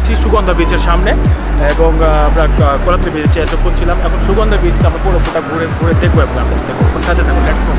আছি সুগন্ধা বিচের সামনে এবং আমরা কোলাতলি বিচে এতক্ষণ ছিলাম। এখন সুগন্ধা বিচটা আমরা পুরোটা ঘুরে ঘুরে দেখবো এবং আপনাদের দেখবো সাথে থাকুন। Let's go.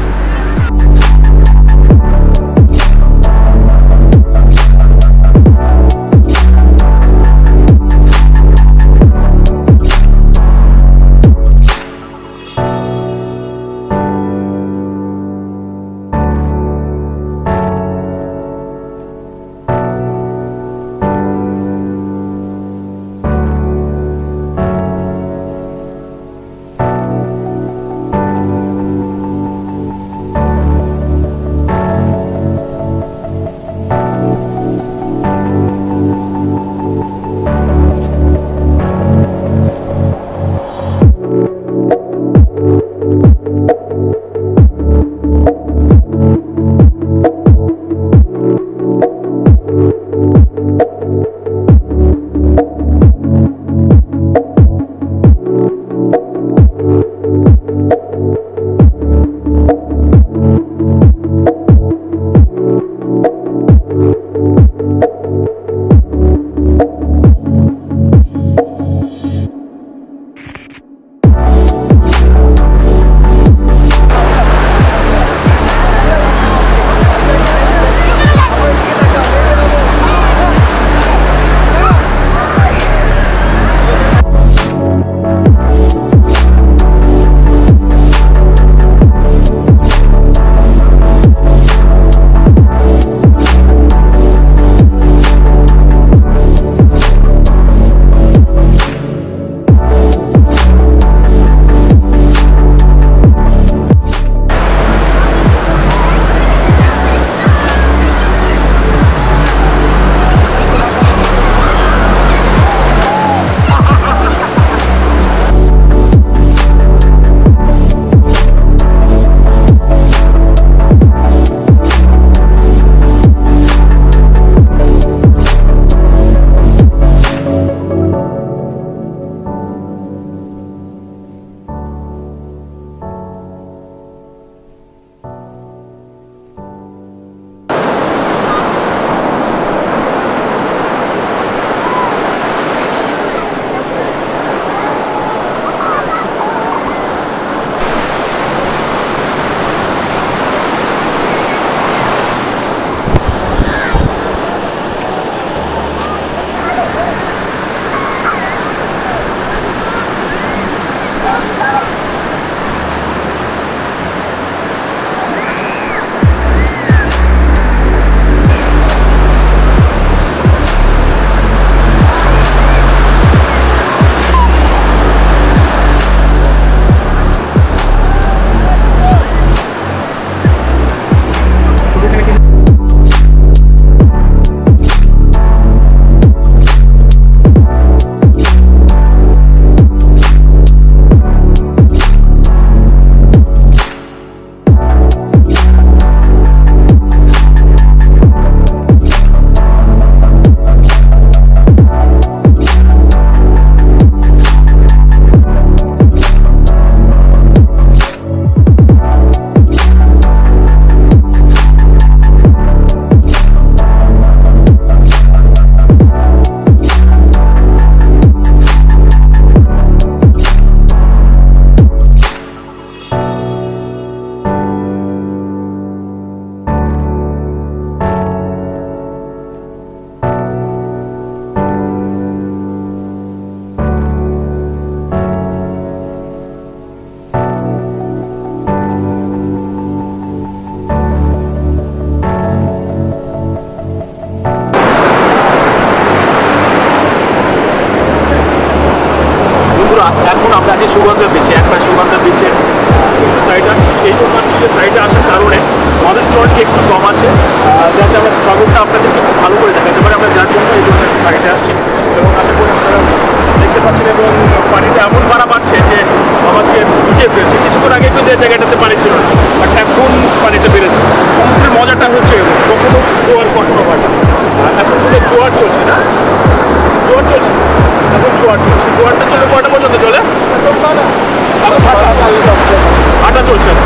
এখন আমরা আছি সুগন্ধা বিচে, একবার সুগন্ধা বিচের সাইডে আসছি। এই জন্য আসছি যে সাইডে আসার কারণে আমাদের স্টলটি একটু কম আছে, যাতে আমরা শহরটা আপনাদেরকে খুব ভালো করে দেখাতে পারি। আমরা যার জন্য এই জন্য একটু সাইডে আসছি এবং আশা করি আপনারা দেখতে পাচ্ছেন। এবং পানিতে এমন বাড়া বাড়ছে যে আমাকে ভিজে ফেলছে। কিছুক্ষণ আগে কিন্তু এই জায়গাটাতে পানি ছিল না, বাট এখন পানিতে বেড়েছে। সমুদ্রের মজাটা হচ্ছে কখনো জোয়ার কখনো ভাটা। এখন কিন্তু জোয়ার চলছে না, জোয়ার চলছে এখন জোয়ার চলছে। জোয়ারটা চলে কয়টা পর্যন্ত চলে? ভাটা চলছে,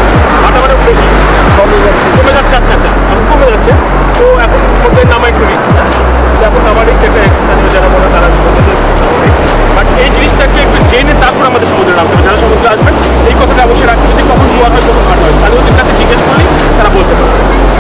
বাটা মানে বেশি কমে যাচ্ছে। আচ্ছা আচ্ছা, এখন কমে যাচ্ছে। তো এখন সমুদ্রের নামা একটু রিস্ক, এখন নামা রিস্ক একটা স্থানীয় যারা বলে তারা বাট এই জিনিসটাকে একটু জেনে তারপর আমাদের সমুদ্রে নামতে হবে। যারা সমুদ্রে আসবেন এই কথাটা অবশ্যই রাখতে হবে যে কখন জোয়ার হয় কখন ভাট হয়, তাদের কাছে জিজ্ঞেস করলেই তারা বলতে পারবে।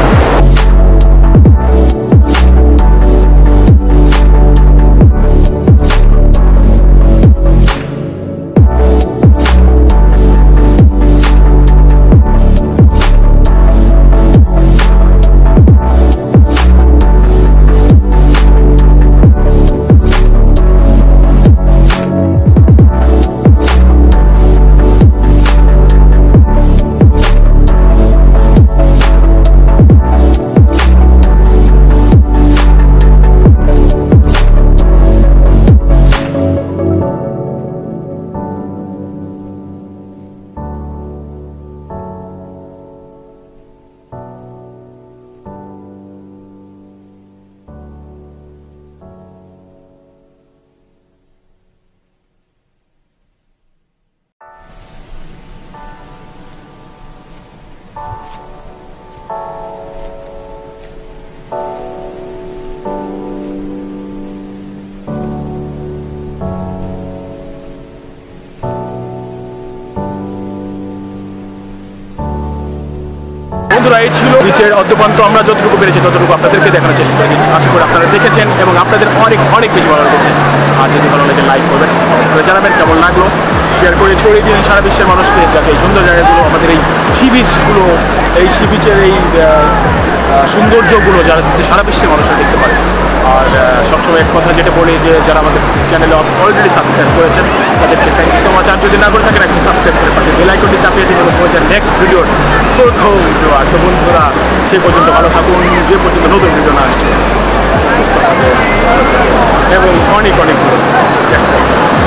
বন্ধুরা, এই ছিল বিচের অদ্যপান্ত। আমরা যতটুকু পেরেছি ততটুকু আপনাদেরকে দেখানোর চেষ্টা করি। আশা করি আপনারা দেখেছেন এবং আপনাদের অনেক অনেক বেশি ভালো লেগেছে। আর যদি ভালো লাগে লাইক করবেন, জানাবেন কেমন লাগলো, শেয়ার করে ছড়িয়ে দিন সারা বিশ্বের মানুষকে, যাতে এই সুন্দর জায়গাগুলো, আমাদের এই সি বিচগুলো, এই সি বিচের এই সৌন্দর্যগুলো যারা সারা বিশ্বের মানুষরা দেখতে পারে। আর সবসময় এক কথা যেটা বলি যে যারা আমাদের চ্যানেলে অলরেডি সাবস্ক্রাইব করেছেন তাদেরকে থ্যাংক ইউ সো মাচ। আর যদি না করে থাকেন একটু সাবস্ক্রাইব করে পাশে বেল আইকনটি চাপিয়ে দিন এবং নেক্সট ভিডিওর প্রথম ভিডিও। আর তো বন্ধুরা, সে পর্যন্ত ভালো থাকুন, যে পর্যন্ত নতুন ভিডিও না আসছে, এবং অনেক অনেক